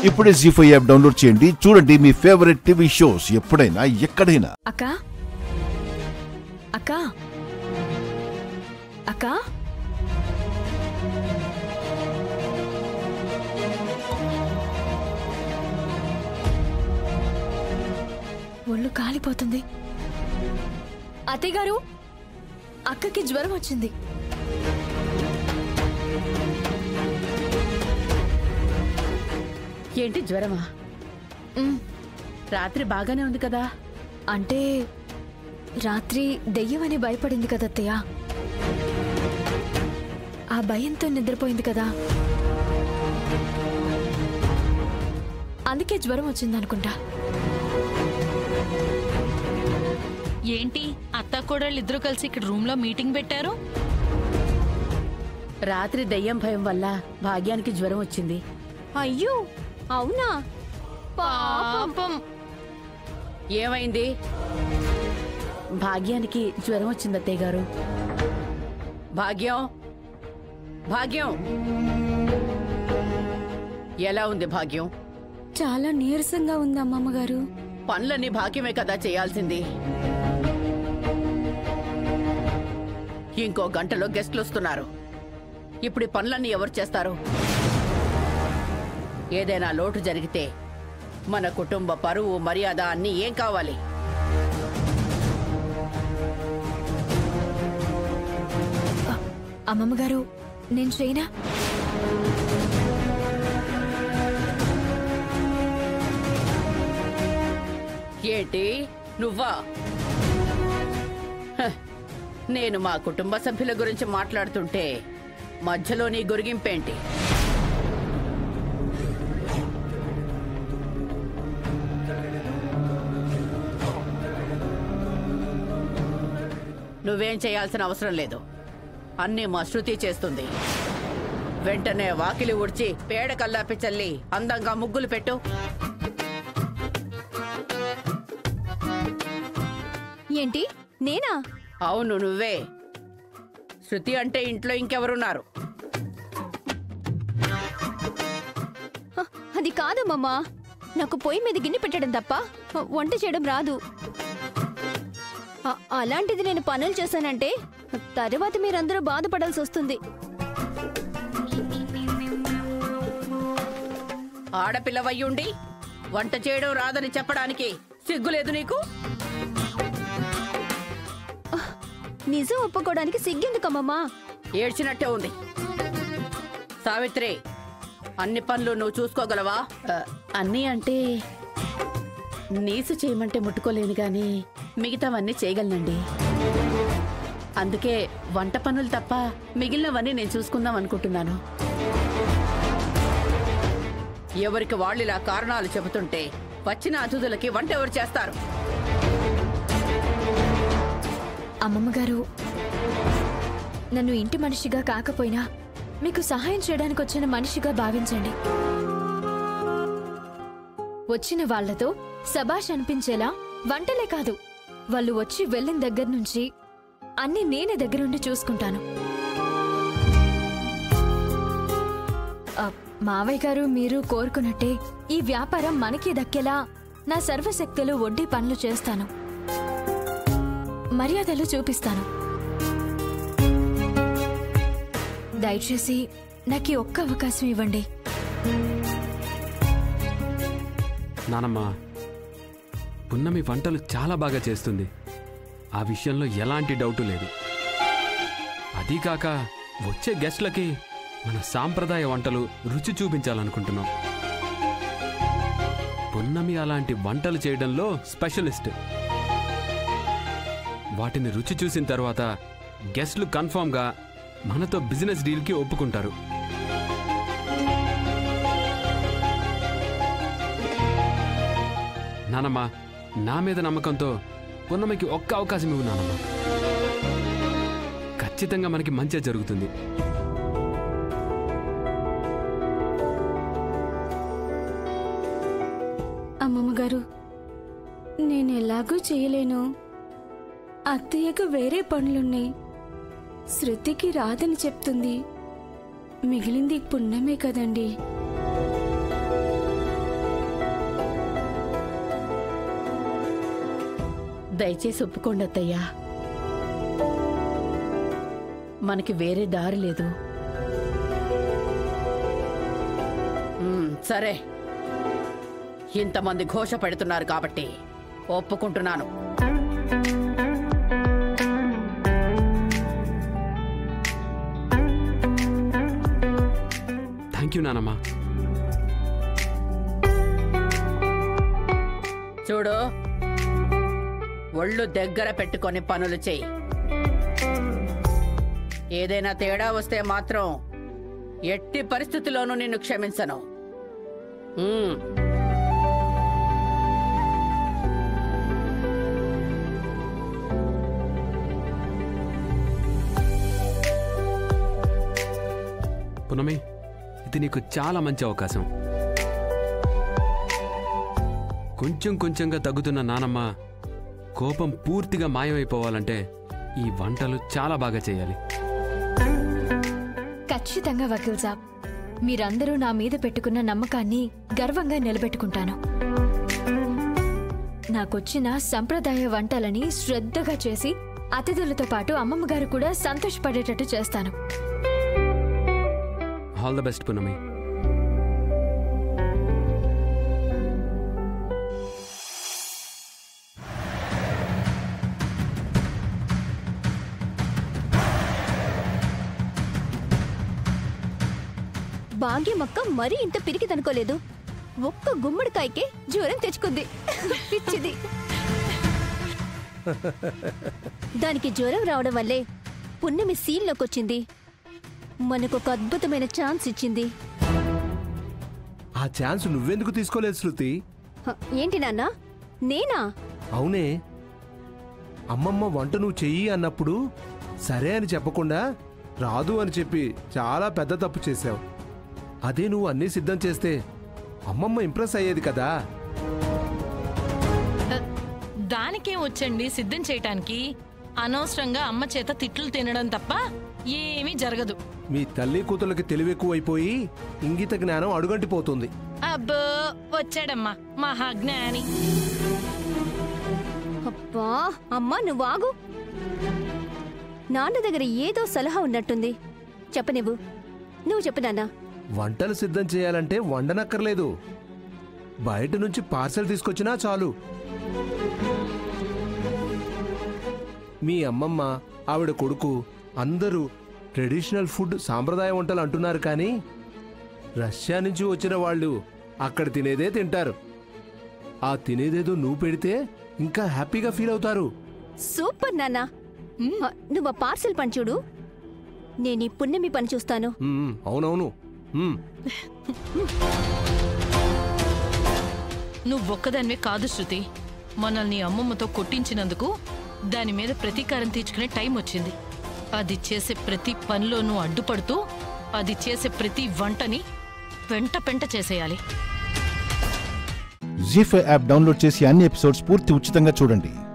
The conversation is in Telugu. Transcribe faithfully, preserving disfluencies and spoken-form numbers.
ఇప్పుడే జీ ఫైవ్ యాప్ డౌన్లోడ్ చేయండి, చూడండి మీ ఫేవరెట్ టీవీ షోస్ ఎప్పుడైనా ఎక్కడైనా. అక్క అక్క అక్క ఒళ్ళు కాలిపోతుంది. అత్తయ్య గారు, అక్కకి జ్వరం వచ్చింది. ఏంటి జ్వరమా? రాత్రి బాగానే ఉంది కదా. అంటే రాత్రి దెయ్యమని భయపడింది కదా అత్తయ్య, ఆ భయంతో నిద్రపోయింది కదా, అందుకే జ్వరం వచ్చిందనుకుంటా. ఏంటి అత్త కోడళ్ళు ఇద్దరు కలిసి ఇక్కడ రూమ్ లో మీటింగ్ పెట్టారు? రాత్రి దయ్యం భయం వల్ల భాగ్యానికి జ్వరం వచ్చింది. అయ్యో అవునా? పాపం. ఏమైంది? భాగ్యానికి జ్వరం వచ్చింది అత్తయ్య గారు. భాగ్యం, భాగ్యం, ఎలా ఉంది భాగ్యం? చాలా నీరసంగా ఉంది అమ్మమ్మగారు. పనులన్నీ భాగ్యమే కదా చేయాల్సింది. ఇంకో గంటలో గెస్ట్లు వస్తున్నారు. ఇప్పుడు ఈ పనులన్నీ ఎవరు చేస్తారు? ఏదైనా లోటు జరిగితే మన కుటుంబ పరువు మర్యాద అన్నీ ఏం కావాలి? అమ్మమ్మగారు, నేను చేయనా? ఏంటి నువ్వా? హ, నేను మా కుటుంబ సభ్యుల గురించి మాట్లాడుతుంటే మధ్యలో నీ గురిగింపేంటి? నువ్వేం చేయాల్సిన అవసరం లేదు, అన్నీ మా శృతి చేస్తుంది. వెంటనే వాకిలి ఊడ్చి పేడ కల్లాపి చల్లి అందంగా ముగ్గులు పెట్టు. ఏంటి నేనా? అవును నువ్వే. శృతి అంటే ఇంట్లో ఇంకెవరున్నారు? అది కాదు మమ్మా, నాకు పొయ్యి మీద గిన్నె పెట్టడం తప్ప వంట చేయడం రాదు. అలాంటిది నేను పనులు చేశానంటే తర్వాత మీరందరూ బాధపడాల్సి వస్తుంది. ఆడపిల్లవయ్యుండి వంట చేయడం రాదని చెప్పడానికి సిగ్గులేదు నీకు? నిజం ఒప్పుకోవడానికి సిగ్గెందుకమ్మమ్మా? ఏడ్చినట్టే ఉంది. సావిత్రి, అన్ని పనులు నువ్వు చూసుకోగలవా? అన్నీ అంటే నీసు చేయమంటే ముట్టుకోలేను గాని మిగతావన్నీ చేయగలనండి. అందుకే వంట పనులు తప్ప మిగిలినవన్నీ నేను చూసుకుందాం అనుకుంటున్నాను. ఎవరికి వాళ్ళు ఇలా కారణాలు చెబుతుంటే వచ్చిన అతిథులకి వంట ఎవరు చేస్తారు? అమ్మమ్మగారు, నన్ను ఇంటి మనిషిగా కాకపోయినా మీకు సహాయం చేయడానికి వచ్చిన మనిషిగా భావించండి. వచ్చిన వాళ్లతో శబాష్ అనిపించేలా వంటలే కాదు, వాళ్ళు వచ్చి వెళ్ళిన దగ్గర నుంచి అన్ని నేనే దగ్గరుండి చూసుకుంటాను. మావయ్య గారు మీరు కోరుకున్నట్టే ఈ వ్యాపారం మనకి దక్కేలా నా సర్వశక్తులు వడ్డీ పనులు చేస్తాను, మర్యాదలు చూపిస్తాను. దయచేసి నాకు ఒక్క అవకాశం ఇవ్వండి. నానమ్మ, పున్నమి వంటలు చాలా బాగా చేస్తుంది, ఆ విషయంలో ఎలాంటి డౌటు లేదు. అదీకాక వచ్చే గెస్ట్లకి మన సాంప్రదాయ వంటలు రుచి చూపించాలనుకుంటున్నాం. పున్నమి అలాంటి వంటలు చేయడంలో స్పెషలిస్ట్. వాటిని రుచి చూసిన తర్వాత గెస్ట్లు కన్ఫర్మ్గా మనతో బిజినెస్ డీల్కి ఒప్పుకుంటారు. నానమ్మ, నా మీద నమ్మకంతో పున్నమికి ఒక్క అవకాశం ఇవ్వు నానమ్మ. ఖచ్చితంగా మనకి మంచి జరుగుతుంది. అమ్మమ్మగారు, నేను ఎలాగూ చేయలేను. అత్తయ్యకు వేరే పనులున్నాయి, శృతికి రాదని చెప్తుంది. మిగిలింది పున్నమే కదండి. దయచేసి ఒప్పుకోండి అత్తయ్యా. మనకి వేరే దారి లేదు. ఉమ్, సరే, ఇంతమంది ఘోష పెడుతున్నారు కాబట్టి ఒప్పుకుంటున్నాను. థ్యాంక్ యూ నానమ్మ. చూడు, ఒళ్ళు దగ్గర పెట్టుకొని పనులు చెయ్యి. ఏదైనా తేడా వస్తే మాత్రం ఎట్టి పరిస్థితుల్లోనూ నిన్ను క్షమించను. ఉమ్. పునమి, ఇది నీకు చాలా మంచి అవకాశం. కొంచెం కొంచెంగా తగ్గుతున్న నానమ్మ కోపం పూర్తిగా మాయమైపోవాలంటే ఈ వంటలు చాలా బాగా చేయాలి. ఖచ్చితంగా వకీల్ సాబ్, మీరందరూ నా మీద పెట్టుకున్న నమ్మకాన్ని గర్వంగా నిలబెట్టుకుంటాను. నాకొచ్చిన సంప్రదాయ వంటలని శ్రద్ధగా చేసి అతిథులతో పాటు అమ్మమ్మగారు కూడా సంతోషపడేటట్టు చేస్తాను. All the best Punami. భాగ్యమక్క మరీ ఇంత పిరికిదనుకోలేదు. ఒక్క గుమ్మడికాయకే జ్వరం తెచ్చుకుంది. పిచ్చిది. దానికి జ్వరం రావడం వల్లే పున్నమి సీన్లోకి వచ్చింది. మనకొక అద్భుతమైన ఛాన్స్ ఇచ్చింది. ఆ ఛాన్స్ నువ్వెందుకు తీసుకోలేదు శృతి? హ, ఏంటి నాన్న? నేనా? అవునే, అమ్మమ్మ వంట నువ్వు చెయ్యి అన్నప్పుడు సరే అని చెప్పకుండా రాదు అని చెప్పి చాలా పెద్ద తప్పు చేశావు. అదే నువ్వు అన్నీ సిద్ధం చేస్తే అమ్మమ్మ ఇంప్రెస్ అయ్యేది కదా. దానికేం వచ్చండి సిద్ధం చేయటానికి. అనవసరంగా అమ్మ చేత తిట్లు తినడం తప్ప ఏమీ జరగదు. మీ తల్లి కూతుళ్ళకి తెలివెక్కువైపోయి ఇంగిత జ్ఞానం అడుగంటిపోతుంది. అబ్బో, వచ్చాడమ్మా మహాజ్ఞాని. అబ్బా అమ్మా, నువ్వు ఆగు. నాన్న దగ్గర ఏదో సలహా ఉన్నట్టుంది. చెప్పనివ్వు. నువ్వు చెప్పు నాన్న. వంటలు సిద్ధం చేయాలంటే వండనక్కర్లేదు, బయట నుంచి పార్సెల్ తీసుకొచ్చినా చాలు. మీ అమ్మమ్మ, ఆవిడ కొడుకు అందరూ ట్రెడిషనల్ ఫుడ్, సాంప్రదాయ వంటలు అంటున్నారు, కానీ రష్యా నుంచి వచ్చిన వాళ్ళు అక్కడ తినేదే తింటారు. ఆ తినేదేదో నువ్వు పెడితే ఇంకా హ్యాపీగా ఫీల్ అవుతారు. సూపర్ నాన్న. నువ్వు ఆ పార్సెల్ పని చూడు, నేను ఈ పున్నమి పని చూస్తాను. మ్మ్, అవునవును. మ్మ్. నువ్వొక్కదానివే కాదు శృతి. మనల్ని అమ్మమ్మతో కొట్టించినందుకు దాని మీద ప్రతీకారం తీర్చుకునే టైం వచ్చింది. అది చేసే ప్రతి పనిలోనూ అడ్డుపడుతూ అది చేసే ప్రతి వంటని పెంట పెంట చేసేయాలి. జీ ఫైవ్ యాప్ డౌన్లోడ్ చేసి అన్ని ఎపిసోడ్స్ పూర్తి ఉచితంగా చూడండి.